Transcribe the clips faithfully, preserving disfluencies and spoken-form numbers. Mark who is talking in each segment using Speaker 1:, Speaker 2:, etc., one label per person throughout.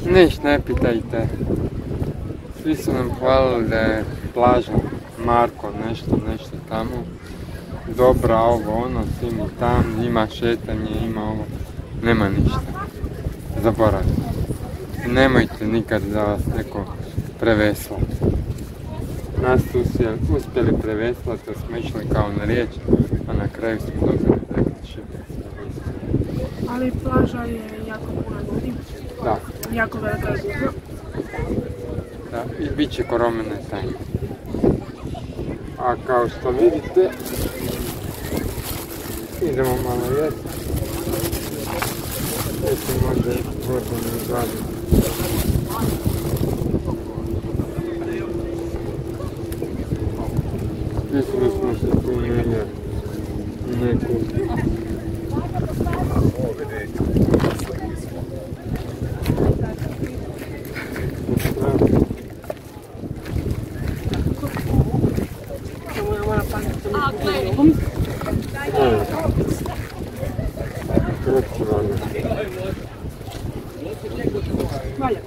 Speaker 1: Niš, ne pitajte. Svi su nam hvalili da je plaža Marko nešto, nešto tamo. Dobra, ovo, ono, svi mi tam, ima šetanje, ima ovo. Nema ništa. Zaboravite. Nemojte nikad da vas neko prevesla. Nas su uspjeli preveslati, da smo išli kao na riječ, a na kraju smo dobili prekršaj.
Speaker 2: Ali plaža je jako puno ljudi.
Speaker 1: Da.
Speaker 2: Jako velika je gužva.
Speaker 1: Da, i bit će koromene tajne. A kao što vidite, idemo malo jesti. Jesi možda vodu ne izvaditi. Mislili smo se tu negdje neku
Speaker 2: Valja.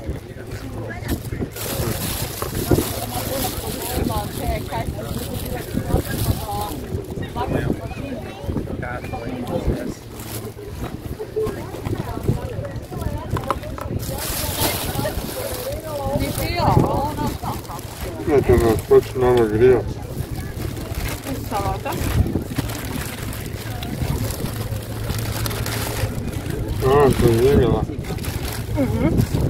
Speaker 1: Eto nas počne nova grija.
Speaker 2: Salata.
Speaker 1: A, to je živjela.
Speaker 2: Mhm.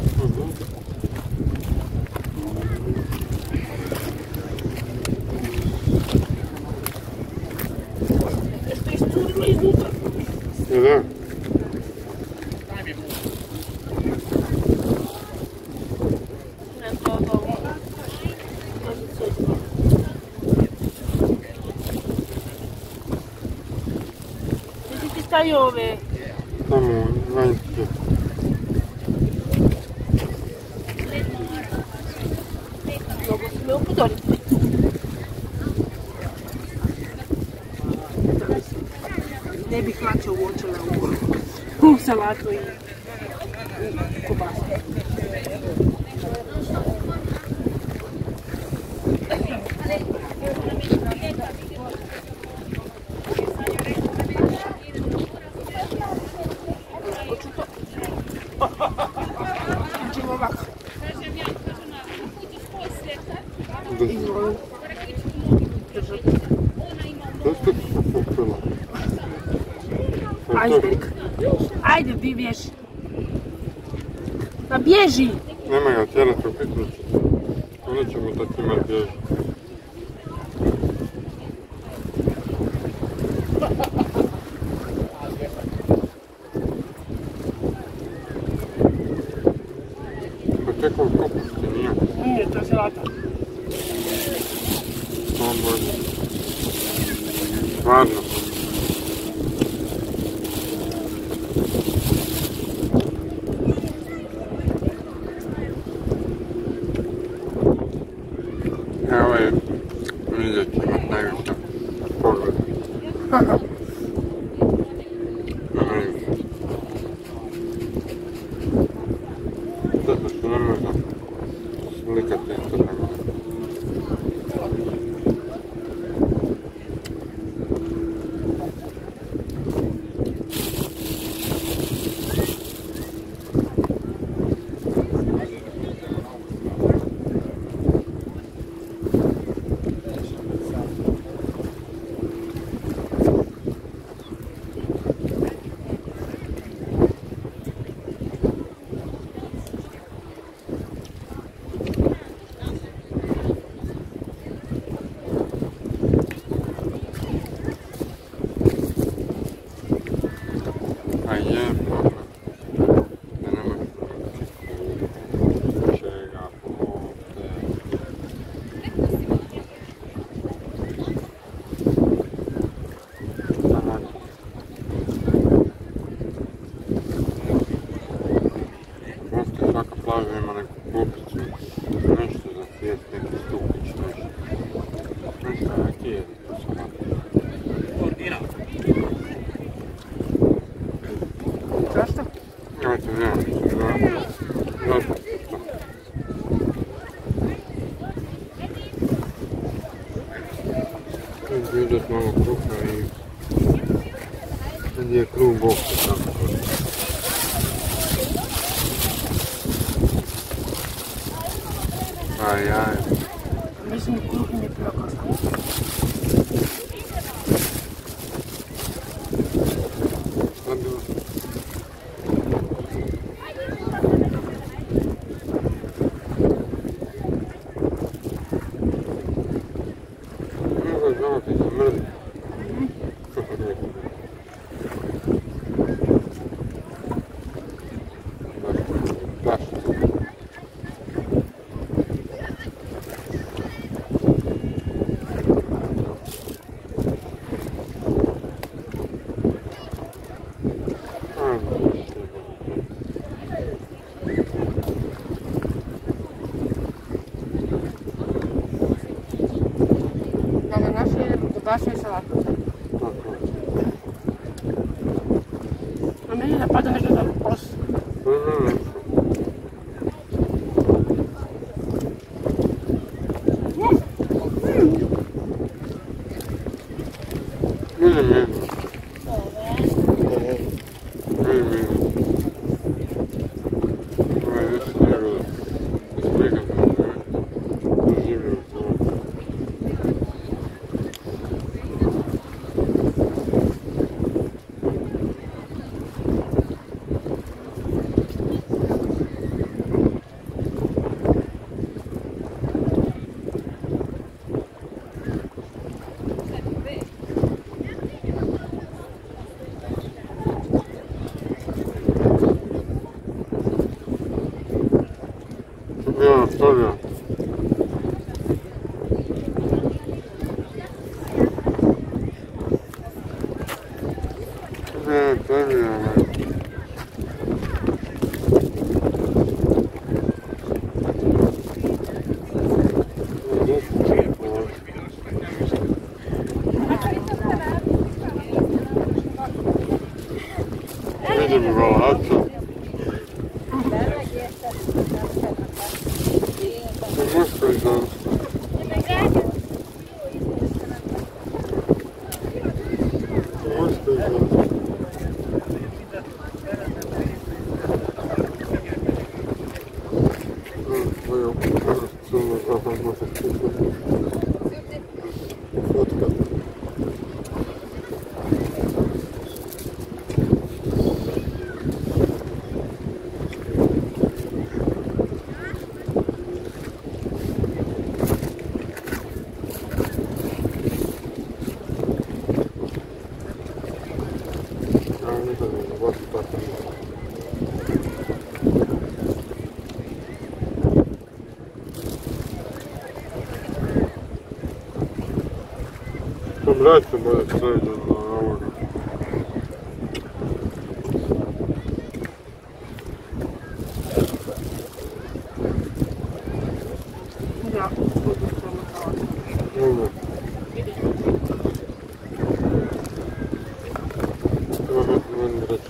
Speaker 2: Jeste iscurili iznutra?
Speaker 1: Je da?
Speaker 2: Vedi ti stai ove?
Speaker 1: Tamo, vanjske.
Speaker 2: Mnogo su me upozorili. Ne bih hlače uočila u, u salatu i u kobasu. Učimo ovako. Izvolim. Držati.
Speaker 1: Zašto ti se popila?
Speaker 2: Iceberg. Ajde, bi bježi. Pa bježi!
Speaker 1: Nema ga tjerati u pitnicu. Onda ćemo da ti imat bježi. Pa čekam kopuške, nije?
Speaker 2: Nije, to je salata.
Speaker 1: O Bože. Stvarno. Evo je, vidjet ćemo najviše pogleda. Zato što ne možda slikati isto tako. A je problem da ne možeš naučiti čega ovdje. Možete svaka plaža ima neku klupicu, nešto za svijet, neki stupić, nešto. Nešto, neki je to salata.
Speaker 2: Zašto?
Speaker 1: Eto, nemam, malo kruha i sad je krug okre tamo. Aj, aj.
Speaker 2: Mislim, kruh mi je prekosan. Baš je salata. A meni napada nekakav os.
Speaker 1: Ja, stavio. Ne, stavio, ne. Vidim golaca. Možete li znam? Možete li znam? Moja crna zahvala može pisati. Fotka. Vratite bolje staviti na ovoga.
Speaker 2: Ja, budu crna salata.
Speaker 1: Dobro. Treba biti meni reći.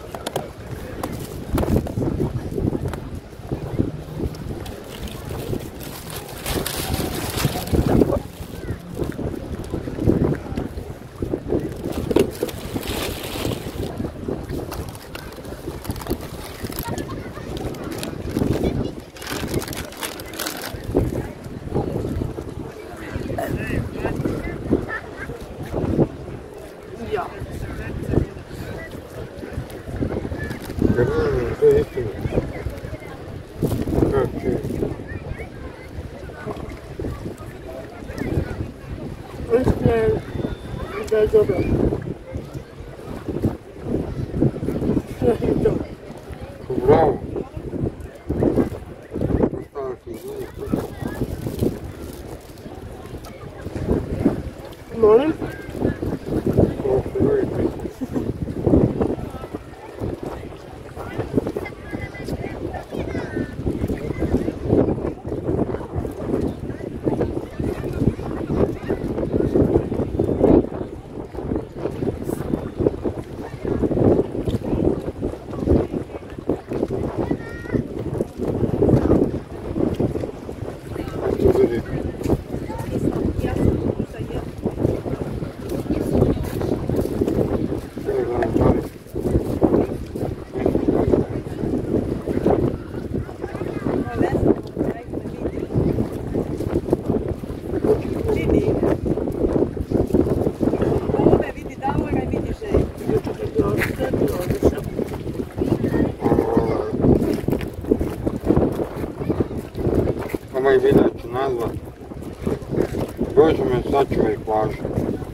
Speaker 2: Ja.
Speaker 1: Gledaj, to je istina. Kako je?
Speaker 2: Mislim da je dobro.
Speaker 1: Bravo. Ostalo se zove.
Speaker 2: Molim?
Speaker 1: ovaj video ću nazvat Bože me sačuvaj plažu.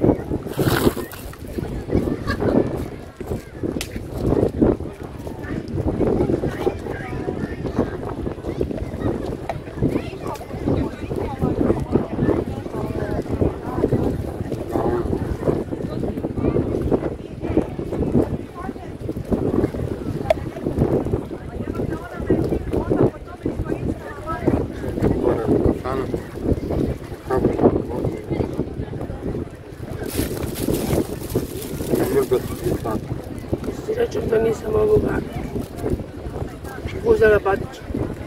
Speaker 2: Srećom da nisam ovoga uzela batića.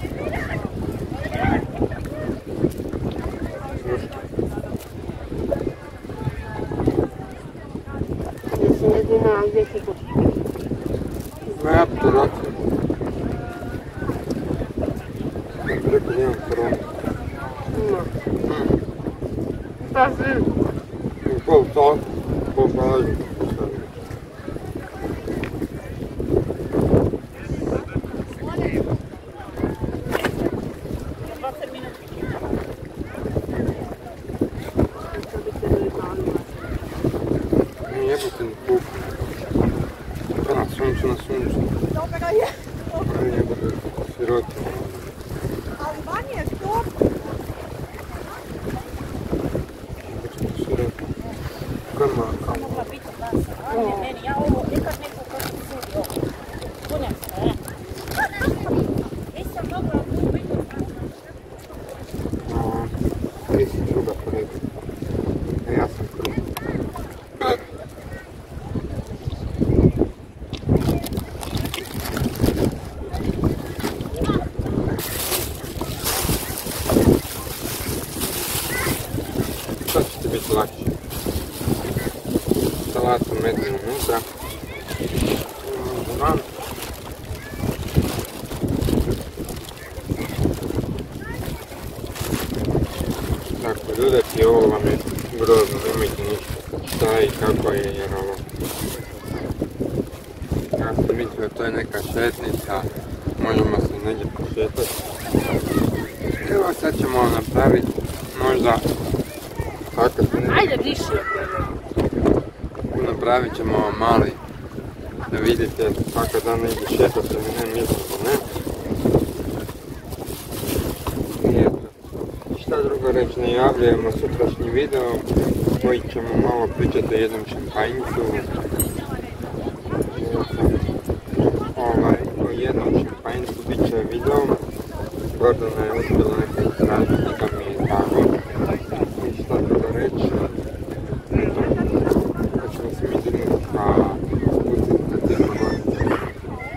Speaker 2: Mislim jedina gdje se to...
Speaker 1: Ja to račun. Preko nemam koronu.
Speaker 2: Ima. Šta si?
Speaker 1: U pol sat, pol plažu. Jebote ni kuku. To na suncu, na suncu.
Speaker 3: Dobro je.
Speaker 1: Jebote, sirotinja.
Speaker 3: Ali van je to.
Speaker 1: Jebote, sirotinja. Kama, kama.
Speaker 3: Mogla biti masa. Ali je meni, ja ovo nekad neko kako sudi ovo. Punjam se, ne? Nisam mogla biti.
Speaker 1: Nisi druga poreda. E, ja sam prvi. Šta će ti biti lakše? Salatu mednu unutra. Van. Tako, dodati ovo vam je grozno, nemojte ništa šta i kako je, jer ovo... Ja sam mislio, to je neka šetnica, možemo se negdje pošetati. Evo sad ćemo napraviti možda... Tako se ne...
Speaker 2: Ajde, diši
Speaker 1: Napravit ćemo vam mali, da vidite svaka dana ide šetati, ali ne mislimo, ne? I eto, šta drugo reći, najavljujemo sutrašnji video koji ćemo malo pričati o jednom šampanjcu. Ovaj, o jednom šampanjcu bit će video. Gordana je uspjela neka istražiti, da mi je drago. I šta drugo reći, da ćemo se mi dignuti ka pustiti na Crnu Goru.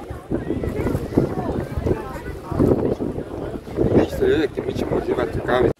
Speaker 1: Ništa ljudi, mi ćemo uživati u kavi